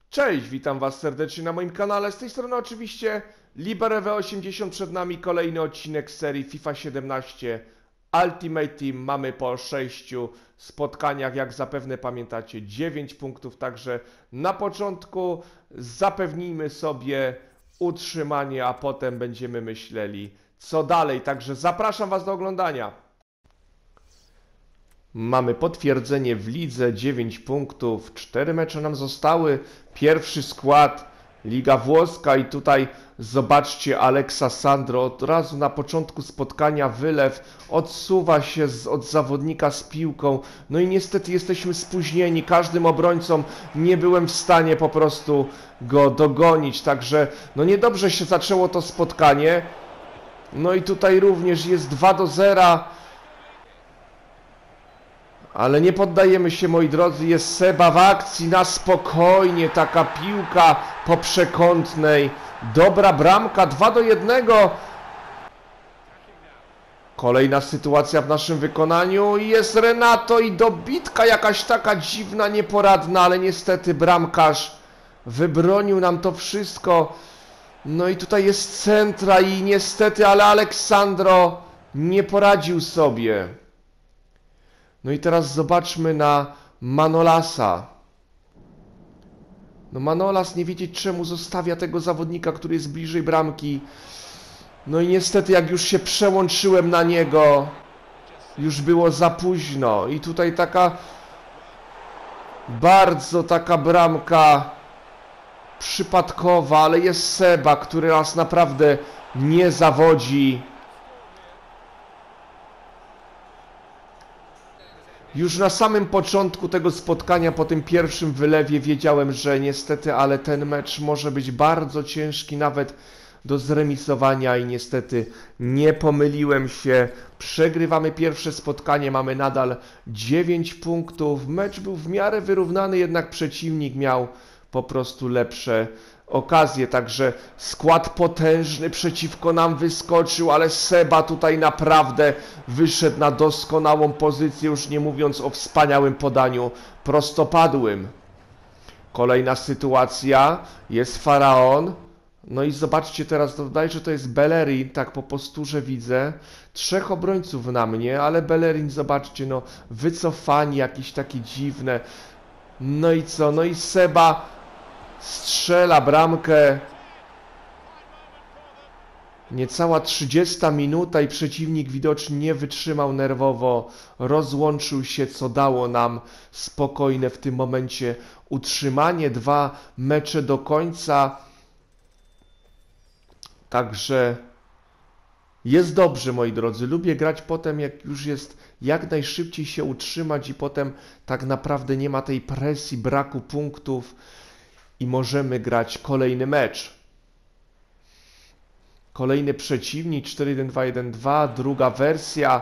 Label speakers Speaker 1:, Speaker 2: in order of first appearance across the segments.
Speaker 1: Cześć, witam was serdecznie na moim kanale. Z tej strony oczywiście LiberEV80. Przed nami kolejny odcinek z serii FIFA 17 Ultimate Team. Mamy po 6 spotkaniach, jak zapewne pamiętacie, 9 punktów. Także na początku zapewnijmy sobie utrzymanie, a potem będziemy myśleli co dalej. Także zapraszam was do oglądania. Mamy potwierdzenie w lidze, 9 punktów, 4 mecze nam zostały, pierwszy skład, Liga Włoska i tutaj zobaczcie Alexa Sandro, od razu na początku spotkania wylew, odsuwa się od zawodnika z piłką, no i niestety jesteśmy spóźnieni, każdym obrońcą nie byłem w stanie po prostu go dogonić, także no niedobrze się zaczęło to spotkanie, no i tutaj również jest 2-0. Ale nie poddajemy się, moi drodzy, jest Seba w akcji, na spokojnie, taka piłka po przekątnej, dobra bramka, 2-1. Kolejna sytuacja w naszym wykonaniu i jest Renato i dobitka jakaś taka dziwna, nieporadna, ale niestety bramkarz wybronił nam to wszystko. No i tutaj jest centra i niestety, ale Aleksandro nie poradził sobie. No i teraz zobaczmy na Manolasa. No Manolas nie wiedzieć czemu zostawia tego zawodnika, który jest bliżej bramki. No i niestety jak już się przełączyłem na niego, już było za późno. I tutaj bardzo taka bramka przypadkowa, ale jest Seba, który nas naprawdę nie zawodzi. Już na samym początku tego spotkania, po tym pierwszym wylewie, wiedziałem, że niestety, ale ten mecz może być bardzo ciężki nawet do zremisowania i niestety nie pomyliłem się. Przegrywamy pierwsze spotkanie, mamy nadal 9 punktów. Mecz był w miarę wyrównany, jednak przeciwnik miał po prostu lepsze okazje, także skład potężny przeciwko nam wyskoczył, ale Seba tutaj naprawdę wyszedł na doskonałą pozycję, już nie mówiąc o wspaniałym podaniu prostopadłym. Kolejna sytuacja, jest Faraon, no i zobaczcie teraz, dodaję, że to jest Bellerin, tak po posturze widzę, 3 obrońców na mnie, ale Bellerin, zobaczcie, no wycofani, jakieś takie dziwne, no i co, no i Seba strzela bramkę. Niecała 30 minuta i przeciwnik widocznie nie wytrzymał nerwowo. Rozłączył się, co dało nam spokojne w tym momencie utrzymanie. 2 mecze do końca. Także jest dobrze, moi drodzy. Lubię grać potem, jak już jest jak najszybciej się utrzymać i potem tak naprawdę nie ma tej presji, braku punktów. I możemy grać kolejny mecz. Kolejny przeciwnik, 4-1-2-1-2, druga wersja.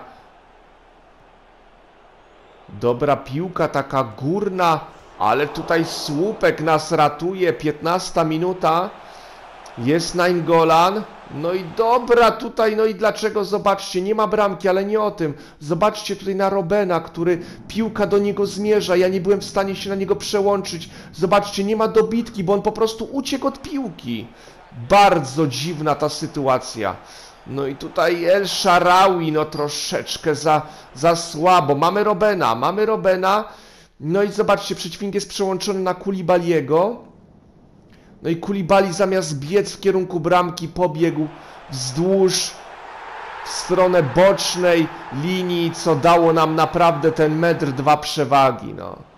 Speaker 1: Dobra piłka, taka górna, ale tutaj słupek nas ratuje, 15 minuta. Jest Nainggolan. No i dobra tutaj, no i dlaczego? Zobaczcie, nie ma bramki, ale nie o tym. Zobaczcie tutaj na Robena, który piłka do niego zmierza. Ja nie byłem w stanie się na niego przełączyć. Zobaczcie, nie ma dobitki, bo on po prostu uciekł od piłki. Bardzo dziwna ta sytuacja. No i tutaj El Shaarawy, no troszeczkę za słabo. Mamy Robena. No i zobaczcie, przeciwnik jest przełączony na Koulibaly'ego. No i Koulibaly zamiast biec w kierunku bramki pobiegł wzdłuż w stronę bocznej linii, co dało nam naprawdę ten 1,2 m przewagi.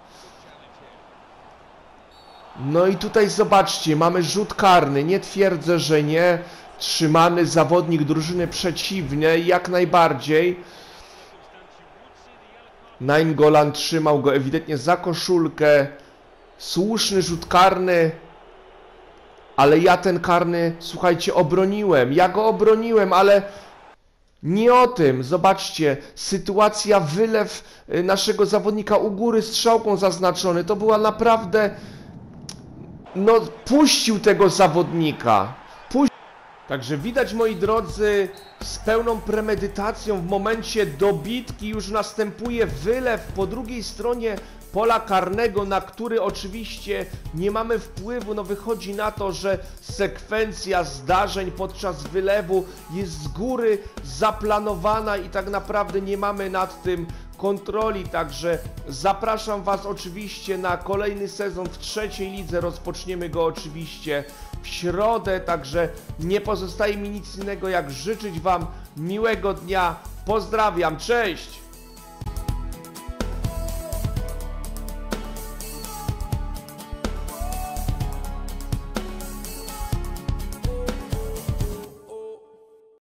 Speaker 1: No i tutaj zobaczcie, mamy rzut karny, nie twierdzę, że nie. Trzymany zawodnik drużyny przeciwnej, jak najbardziej. Nainggolan trzymał go ewidentnie za koszulkę. Słuszny rzut karny. Ale ja ten karny, słuchajcie, obroniłem. Ja go obroniłem, ale nie o tym. Zobaczcie, sytuacja, wylew naszego zawodnika u góry, strzałką zaznaczony. To była naprawdę... No, puścił tego zawodnika. Także widać, moi drodzy, z pełną premedytacją w momencie dobitki już następuje wylew po drugiej stronie pola karnego, na który oczywiście nie mamy wpływu. No wychodzi na to, że sekwencja zdarzeń podczas wylewu jest z góry zaplanowana i tak naprawdę nie mamy nad tym kontroli, także zapraszam Was oczywiście na kolejny sezon w trzeciej lidze. Rozpoczniemy go oczywiście w środę, także nie pozostaje mi nic innego jak życzyć Wam miłego dnia. Pozdrawiam, cześć!